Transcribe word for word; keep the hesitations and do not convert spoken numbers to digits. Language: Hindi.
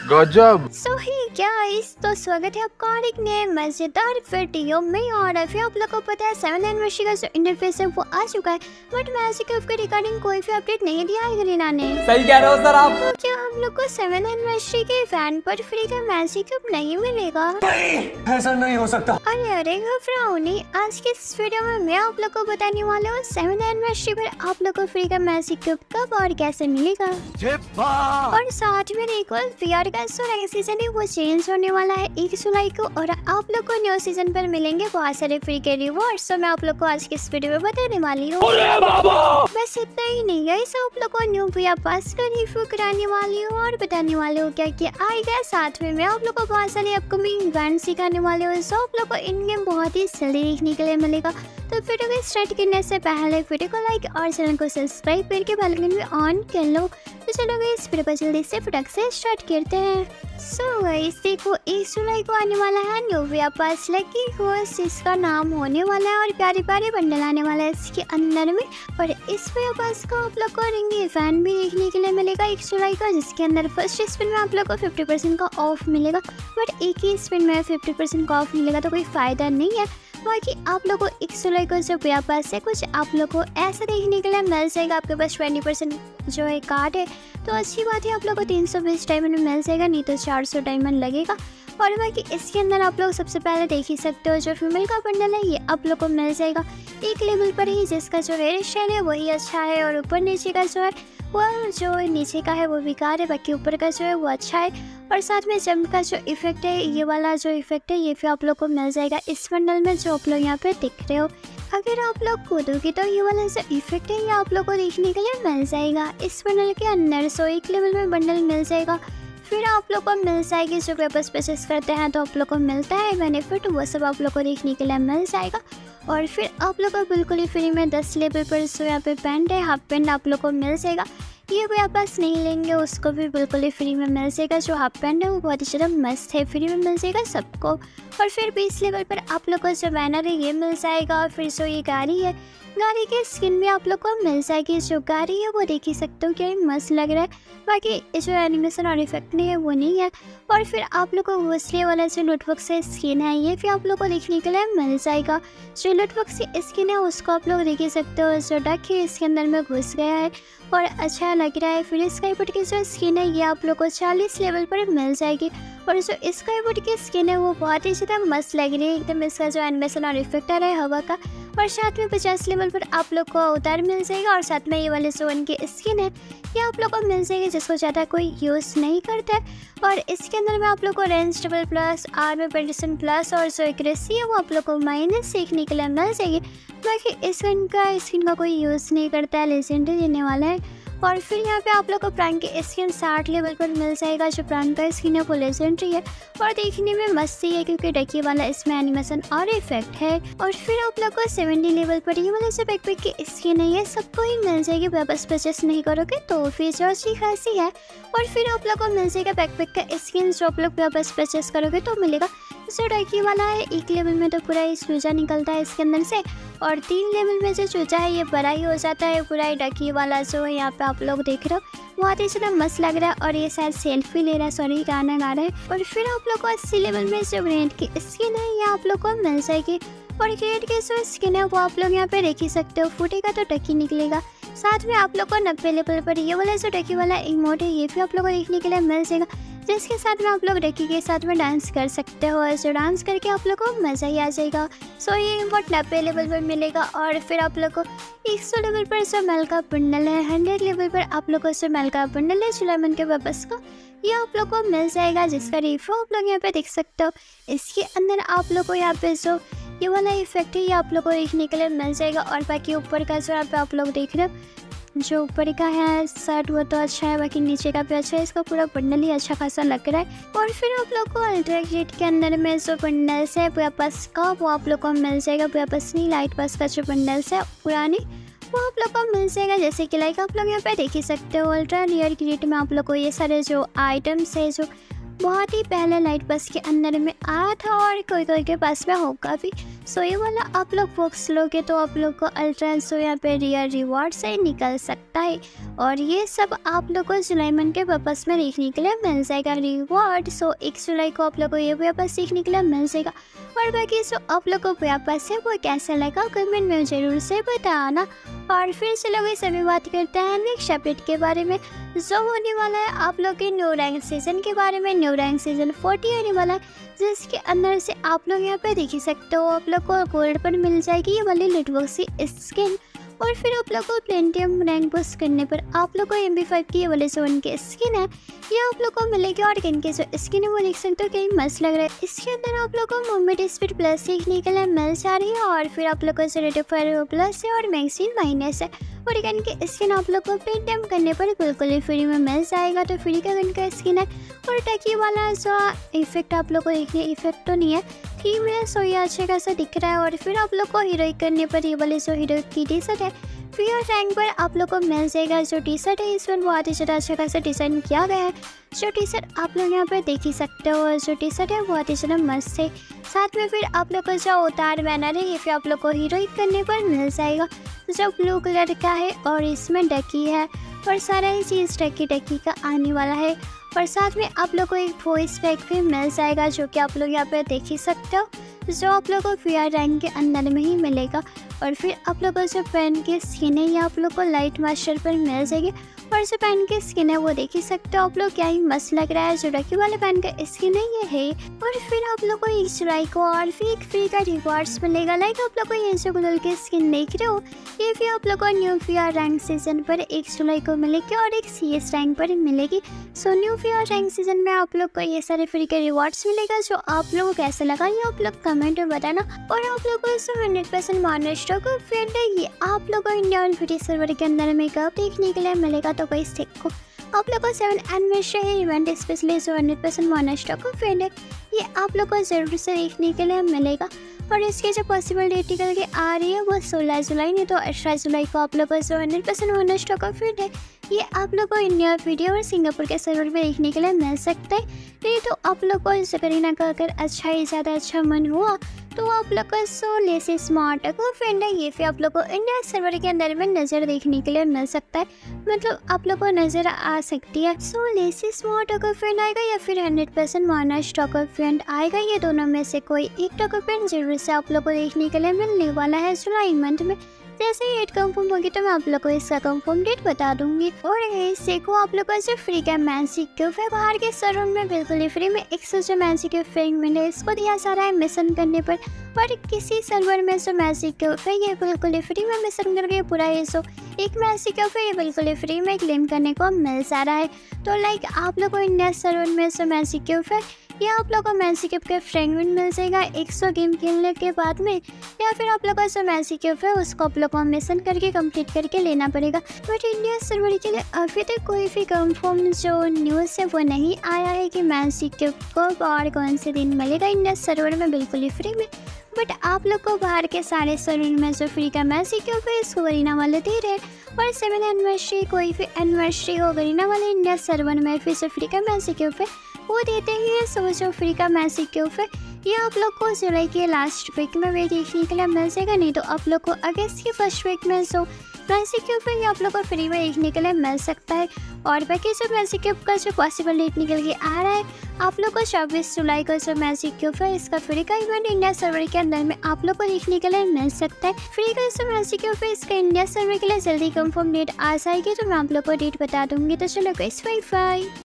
गजब। सो ही गाइस, तो स्वागत है आपका और एक नए मजेदार वीडियो में। और अभी आप लोग को पता है सेवन एनिवर्सरी का जो इंटरफेस है वो आ चुका है, बट मैजिक क्यूब के रिगार्डिंग कोई भी अपडेट नहीं दिया है गरीना ने। सही कह रहे हो सर आप। तो क्या हम लोग को सेवन एनिवर्सरी के इवेंट पर फ्री का मैजिक क्यूब नहीं मिलेगा? नहीं, ऐसा नहीं हो सकता। अरे अरे घबराओ नहीं, आज के इस वीडियो में मैं आप लोग को बताने वाला हूँ सेवन एनिवर्सरी पर आप लोग को फ्री का मैजिक क्यूब कब और कैसे मिलेगा। और साथ में रिकॉल वीआर का जो नया सीजन है वो चेंज होने वाला है एक जुलाई को, और आप लोग को न्यू सीजन पर मिलेंगे बहुत सारे फ्री के रिवॉर्ड्स। तो मैं आप लोग को आज के इस वीडियो में बताने वाली हूँ। बस इतना ही नहीं है, इसे आप लोग को न्यू वीआर पास का रिव्यू कराने वाली हूँ और बताने वाली हूँ क्या क्या आएगा। साथ में मैं आप लोग को बहुत सारे अपकमिंग इवेंट सिखाने वाले हूँ, जो आप लोग को इन गेम बहुत ही जल्दी देखने के लिए मिलेगा। तो वीडियो को स्टार्ट करने से पहले वीडियो को लाइक और चैनल को सब्सक्राइब करके बेल आइकन भी ऑन कर लो। तो चलो इस वीडियो को जल्दी से फटाक से स्टार्ट करते हैं। सो गाइस देखो, एक जुलाई को आने वाला है new VR pass lucky ghost, इसका नाम होने वाला है और प्यारे प्यारे बंडल आने वाला है इसके अंदर में। और इस वीआर पास का आप लोग को रिंग इवेंट भी देखने के लिए मिलेगा एक जुलाई का, जिसके अंदर फर्स्ट स्पिन में आप लोग को फिफ्टी परसेंट का ऑफ मिलेगा, बट एक ही स्पिन में फिफ्टी परसेंट का ऑफ मिलेगा तो कोई फ़ायदा नहीं है। बाकी आप लोग को एक जुलाई को जो वीआर पास है कुछ आप लोग को ऐसा देखने के लिए मिल जाएगा। आपके पास ट्वेंटी परसेंट जो है कार्ड है तो अच्छी बात है, आप लोग को तीन सौ बीस डायमंड मिल जाएगा, नहीं तो चार सौ डायमंड लगेगा। और बाकी इसके अंदर आप लोग सबसे पहले देख ही सकते हो जो फीमेल का बंडल है ये आप लोग को मिल जाएगा एक लेवल पर ही, जिसका जो हेयर स्टाइल है वही अच्छा है, और ऊपर नीचे का जो है वो जो नीचे का है वो बेकार है, बाकी ऊपर का जो है वो अच्छा है। और साथ में जंप का जो इफेक्ट है ये वाला जो इफेक्ट है ये फिर आप लोग को मिल जाएगा इस बंडल में जो आप लोग यहाँ पे दिख रहे हो। अगर आप लोग कूदोगे तो ये वाला जो इफेक्ट है ये आप लोग को देखने के लिए मिल जाएगा इस बंडल के अंदर। सो एक लेवल में बंडल मिल जाएगा, फिर आप लोग को मिल जाएगी जो पेपर्स परचेस करते हैं तो आप लोग को मिलता है बेनिफिट, वो सब आप लोग को देखने के लिए मिल जाएगा। और फिर आप लोग को बिल्कुल ही फ्री में दस लेवल पर जो यहाँ पे पैंट है हाफ पैंट आप लोग को मिल जाएगा, ये कोई आप पास नहीं लेंगे उसको भी बिल्कुल ही फ्री में मिल जाएगा। जो हाफ पैंट है वो बहुत ही ज़्यादा मस्त है, फ्री में मिल जाएगा सबको। और फिर बीस लेवल पर आप लोग को जो बैनर है ये मिल जाएगा, और फिर जो ये गाड़ी है गाड़ी की स्किन भी आप लोग को मिल जाएगी। जो गाड़ी है वो देख ही सकते हो क्या मस्त लग रहा है, बाकी जो एनिमेशन और इफेक्ट नहीं है वो नहीं है। और फिर आप लोग को घुसने वाला जो लुटबॉक्स से स्किन है ये फिर आप लोग को देखने के लिए मिल जाएगा। जो लुटबॉक्स की स्किन है उसको आप लोग देख ही सकते हो, जो डक है इसके अंदर में घुस गया है और अच्छा लग रहा है। फिर स्काईबोर्ड की जो स्किन है ये आप लोग को चालीस लेवल पर मिल जाएगी, और जो स्काईबोर्ड की स्किन है वो बहुत ही ज़्यादा मस्त लग रही है एकदम, इसका जो एनिमेशन और इफेक्ट आ रहा है हवा का। और साथ में पचास लेवल पर आप लोग को अवतार मिल जाएगा, और साथ में ये वाले जो उनकी स्किन है ये आप लोग को मिल जाएगी जिसको ज़्यादा कोई यूज़ नहीं करता है। और इसके अंदर में आप लोग को रेंज डबल प्लस आर्मर पेडिशन प्लस और जो एक्यूरेसी है वो आप लोग को माइनस सीखने के लिए मिल जाएगी। बाकी स्किन का स्किन का कोई यूज़ नहीं करता है, लेजेंडरी देने वाला है। और फिर यहाँ पे आप लोग को प्रांग की स्किन साठ लेवल पर मिल जाएगा, जो प्रांग का स्किन है वो लेजेंडरी है और देखने में मस्ती है क्योंकि डकी वाला इसमें एनिमेशन और इफेक्ट है। और फिर आप लोग को सेवेंटी लेवल पर ये वाला जो बैकपैक की स्किन है ये सबको ही मिल जाएगी, वापस परचेस नहीं करोगे तो फिर जो अच्छी खासी है। और फिर आप लोग को मिल जाएगा बैकपैक का स्किन जो आप लोग वापस परचेस करोगे तो मिलेगा। जो डकी वाला है एक लेवल में तो पूरा ही चूजा निकलता है इसके अंदर से, और तीन लेवल में जो चूजा है ये बड़ा ही हो जाता है पूरा ही। डकी वाला जो है यहाँ पे आप लोग देख रहे हो बहुत ही ज़्यादा मस्त लग रहा है, और ये शायद सेल्फी ले रहा है, सॉरी गाना गा रहा है। और फिर आप लोग को अस्सी लेवल में जो ग्रेड की स्किन है ये आप लोग को मिल जाएगी, और ग्रेड की जो स्किन है वो आप लोग यहाँ पे देख ही सकते हो, फूटेगा तो डकी निकलेगा। साथ में आप लोग को नब्बे लेवल पर ये वाला जो डकी वाला इमोट है ये भी आप लोग को देखने के लिए मिल जाएगा, जिसके साथ में आप लोग डकी के साथ में डांस कर सकते हो, ऐसे डांस करके आप लोग को मज़ा ही आ जाएगा। सो ये इमोट नब्बे लेवल पर मिलेगा। और फिर आप लोग को एक सौ लेवल पर जो मेल का बंडल है, हंड्रेड लेवल पर आप लोग को जो मेल का बंडल है सुलेमान के वापस का ये आप लोग को मिल जाएगा, जिसका रिव्यू आप लोग यहाँ पे देख सकते हो। इसके अंदर आप लोग को यहाँ पे जो ये वाला इफेक्ट है ये आप लोग को देखने के लिए मिल जाएगा। और बाकी ऊपर का जो यहाँ पे आप लोग देख रहे हो जो ऊपर का है शर्ट वो तो अच्छा है, बाकी नीचे का भी अच्छा है, इसका पूरा बंडल ही अच्छा खासा लग रहा है। और फिर आप लोग को अल्ट्रा किट के अंदर में जो बंडल्स है वापस का वो आप लोग को मिल जाएगा, वापस नहीं लाइट पास का जो बंडल्स है पुराने वो आप लोग को मिल जाएगा। जैसे कि लाइक आप लोग यहाँ पे देख ही सकते हो अल्ट्रा रियर किट में आप लोग को ये सारे जो आइटम्स है जो बहुत ही पहले लाइट बस के अंदर में आया था और कोई कोई के पास में होगा भी। सो ये वाला आप लोग बुक्स लोगे तो आप लोग को अल्ट्रा सो यहाँ पे रियर रिवॉर्ड से निकल सकता है और ये सब आप लोग को जुलाई मंथ के वापस में देखने के लिए मिल जाएगा रिवॉर्ड। सो एक जुलाई को आप लोग को ये वापस सीखने के लिए मिल जाएगा। और बाकी जो आप लोग को वापस है वो कैसा लगा कमेंट में ज़रूर से बताना। और फिर से लोग सभी बात करते हैं नेक्स्ट अपडेट के बारे में जो होने वाला है आप लोग के न्यू रैंक सीजन के बारे में। न्यू रैंक सीजन फोर्टी आने वाला है जिसके अंदर से आप लोग यहाँ पे देख ही सकते हो आप लोग को गोल्ड पर मिल जाएगी ये वाली नेटवर्क सी स्किन। और फिर आप लोग को प्लेटिनम रैंक बूस्ट करने पर आप लोग को एम बी फाइव की ये वाले जोन की स्किन है ये आप लोग को मिलेगी। और इनके जो स्किन है वो देख सकते हो कहीं मस्त लग रहा है। इसके अंदर आप लोग को मूवमेंट स्पीड प्लस सीखने के लिए मिल जा रही है और फिर आप लोग को रेटिव फायर प्लस है और मैगजीन माइनस है। और गन की स्किन आप लोग को प्लेटिनम करने पर बिल्कुल ही फ्री में मिल जाएगा तो फ्री का गन का स्किन है। और टकी वाला जो इफेक्ट आप लोग को देखने इफेक्ट तो नहीं है थीम है सो ये अच्छे खासा दिख रहा है। और फिर आप लोग को हीरोइक करने पर ये वाले जो हीरो की टी शर्ट है फिर रैंक पर आप लोग को मिल जाएगा। जो टी शर्ट है इसमें बहुत ही ज़्यादा अच्छा खासा डिज़ाइन किया गया है। जो टी शर्ट आप लोग यहाँ पर देख ही सकते हो जो टी शर्ट है बहुत ही ज़्यादा मस्त है। साथ में फिर आप लोग को जो उतार बैनर है ये फिर आप लोग को हीरोइक करने पर मिल जाएगा जो ब्लू कलर का है और इसमें डकी है और सारा ही चीज़ डकी डकी का आने वाला है। और साथ में आप लोग को एक वॉइस पैक भी मिल जाएगा जो कि आप लोग यहाँ पे देख ही सकते हो जो आप लोग को फेयर रैंक के अंदर में ही मिलेगा। और फिर आप लोग को जो पेन की स्किन है ये आप लोग को लाइट मास्टर पर मिल जाएगी। और जो पेन की स्किन है वो देख ही सकते हो आप लोग क्या ही मस्त लग रहा है जो डकी वाले पेन का स्किन है ये है। और फिर आप लोग को एक जुलाई को और फिर एक फ्री का रिवॉर्ड्स मिलेगा। लाइक आप लोग को ये जो गुलल की स्किन देख रहे हो ये भी आप लोग को न्यू फेयर रैंक सीजन पर एक जुलाई को मिलेगी और एक सी एस रैंक पर मिलेगी। So new fair rank season में आप लोग को ये सारे फ्री के रिवॉर्ड्स मिलेगा जो आप लोगों को कैसा लगा ये आप लोग कमेंट में बताना। और आप लोग को इसमें हंड्रेड परसेंट मॉनेस्टर को फ्रेंड है ये आप लोग को इंडिया और ब्रिटिश सर्वर के अंदर में कब देखने के लिए मिलेगा। तो कोई देखो आप लोग को सेवन एनिवर्सरी इवेंट स्पेशली जो हंड्रेड परसेंट मॉनेस्टर को फ्रेंड है ये आप लोग को जरूर से देखने के लिए मिलेगा। और इसकी जो पॉसिबल डेट निकल के आ रही है वो सोलह जुलाई नहीं तो अठारह जुलाई को आप लोग को जो हंड्रेड परसेंट मॉनेस्टर का फ्रेंड है ये आप लोग को इंडिया वीडियो और सिंगापुर के सर्वर में देखने के लिए मिल सकता है। नहीं तो आप लोग को इस करीना का अगर अच्छा ही ज़्यादा अच्छा मन हुआ तो आप लोग को सो लेस स्मार्ट को फ्रेंड है ये फिर आप लोग को इंडिया सर्वर के अंदर में नज़र देखने के लिए मिल सकता है मतलब आप लोग को नज़र आ सकती है। सो लेस स्मार्ट का फ्रेंड आएगा या फिर hundred percent mana stock friend आएगा ये दोनों में से कोई एक टॉक फ्रेंड जरूर से आप लोग को देखने के लिए मिलने वाला है जुलाई मंथ में। जैसे ही डेट कंफर्म होगी तो मैं आप लोग को इसका कंफर्म डेट बता दूंगी। और इससे को आप लोग को जो फ्री का मैजिक क्यूब है बाहर के सर्वर में बिल्कुल ही फ्री में एक सौ जो मैजिक क्यूब फ्री मिले इसको दिया जा रहा है मिशन करने पर। और किसी सर्वर में जो मैजिक क्यूब है ये बिल्कुल ही फ्री में मिशन करके पूरा ये सो एक मैजिक क्यूब है ये बिल्कुल ही फ्री में क्लेम करने को मिल जा रहा है। तो लाइक आप लोग को इंडिया सर्वर में जो मैजिक क्यूब है या आप लोग को मैजिक क्यूब के फ्रेगमेंट मिल जाएगा एक सौ गेम खेलने के बाद में या फिर आप लोग को जो मैजिक क्यूब है उसको आप लोग को मिशन करके कंप्लीट करके लेना पड़ेगा। बट इंडिया सर्वर के लिए अभी तक कोई भी कंफर्म जो न्यूज़ है वो नहीं आया है कि मैजिक क्यूब को और कौन से दिन मिलेगा इंडिया सर्वर में बिल्कुल ही फ्री में। बट आप लोग को बाहर के सारे सर्वर में जो फ्री का मैजिक क्यूब है इसको गरीना वाले दे रहे हैं। और सेवन एनिवर्सरी कोई भी एनिवर्सरी हो गरीना वाले इंडिया सर्वर में फिर से फ्री का मैजिक क्यूब है वो देते हैं। सो जो फ्री का मैजिक क्यूब है ये आप लोग को जुलाई के लास्ट वीक में भी देखने के लिए मिल जाएगा नहीं तो आप लोग को अगस्त के फर्स्ट वीक में जो मैजिक क्यूब है ये आप लोग को फ्री में देखने के लिए मिल सकता है। और बाकी जो मैजिक क्यूब का जो पॉसिबल डेट निकल के आ रहा है आप लोग को चौबीस जुलाई को जो मैजिक क्यूब है इसका फ्री का इवेंट इंडिया सर्वर के अंदर में आप लोग को देखने के लिए मिल सकता है। फ्री का जो मैजिक क्यूब है इसका इंडिया सर्वर के लिए जल्दी कंफर्म डेट आ जाएगी तो मैं आप लोग को डेट बता दूंगी। तो चलो गाइस बाय बाय।